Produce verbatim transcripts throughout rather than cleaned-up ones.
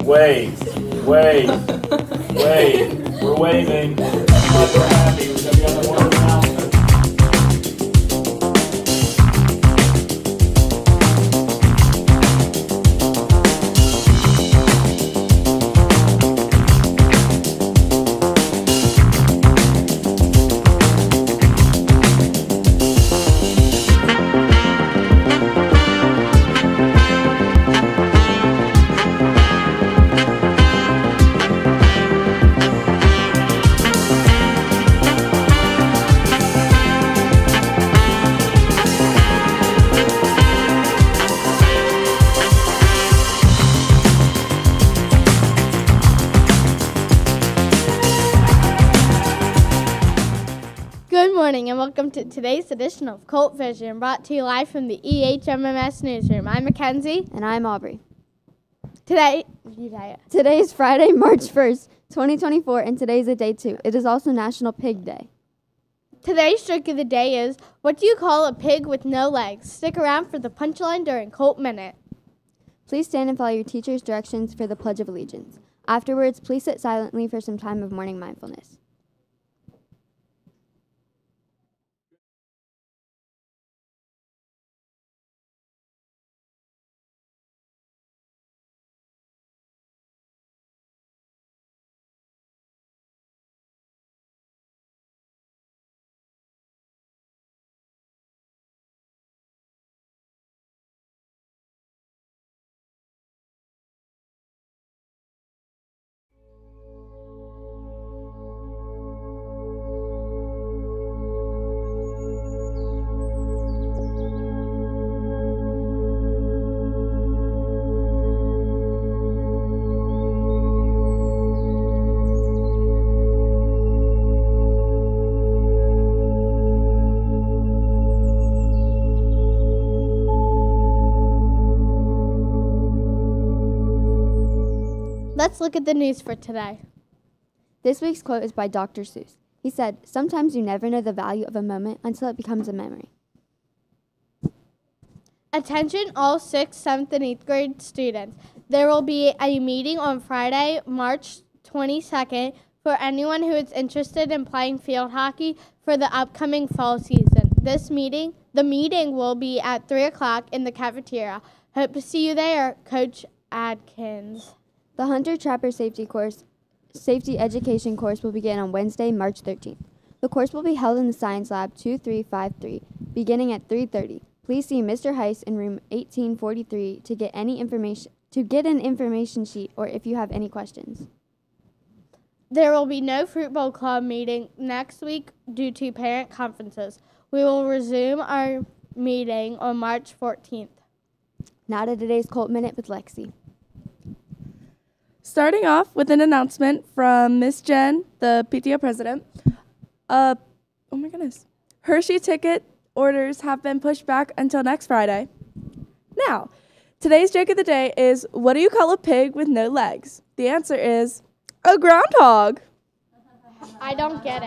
Wait, wait, wait. We're waving. We're happy. We're going to be on the word announcement. Good morning and welcome to today's edition of Cult Vision, brought to you live from the E H M M S newsroom. I'm Mackenzie. And I'm Aubrey. Today, you say it. Today is Friday, March first, twenty twenty-four, and today's a day two. It is also National Pig Day. Today's joke of the day is, what do you call a pig with no legs? Stick around for the punchline during Cult Minute. Please stand and follow your teacher's directions for the Pledge of Allegiance. Afterwards, please sit silently for some time of morning mindfulness. Let's look at the news for today. This week's quote is by Doctor Seuss. He said, "Sometimes you never know the value of a moment until it becomes a memory." Attention all sixth, seventh, and eighth grade students. There will be a meeting on Friday, March twenty-second, for anyone who is interested in playing field hockey for the upcoming fall season. This meeting, the meeting will be at three o'clock in the cafeteria. Hope to see you there, Coach Adkins. The Hunter Trapper Safety Course, Safety Education course will begin on Wednesday, March thirteenth. The course will be held in the Science Lab two three five three, beginning at three thirty. Please see Mister Heiss in room eighteen forty-three to get any information to get an information sheet or if you have any questions. There will be no Fruit Bowl Club meeting next week due to parent conferences. We will resume our meeting on March fourteenth. Now to today's Cult Minute with Lexi. Starting off with an announcement from Miss Jen, the P T O president. Uh, oh my goodness. Hershey ticket orders have been pushed back until next Friday. Now, today's joke of the day is, what do you call a pig with no legs? The answer is a groundhog. I don't get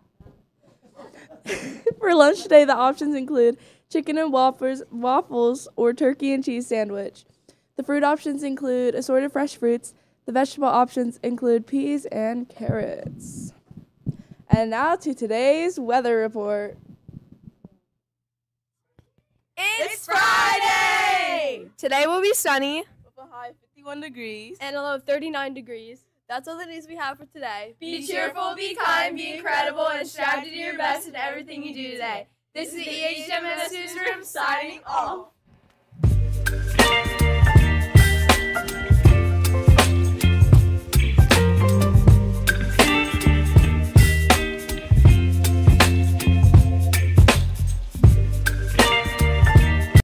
it. For lunch today, the options include chicken and waffles, waffles or turkey and cheese sandwich. The fruit options include assorted fresh fruits. The vegetable options include peas and carrots. And now to today's weather report. It's Friday! Today will be sunny With a high of fifty-one degrees. and a low of thirty-nine degrees. That's all the news we have for today. Be cheerful, be kind, be incredible, and strive to do your best in everything you do today. This is the E H M M S Newsroom signing off.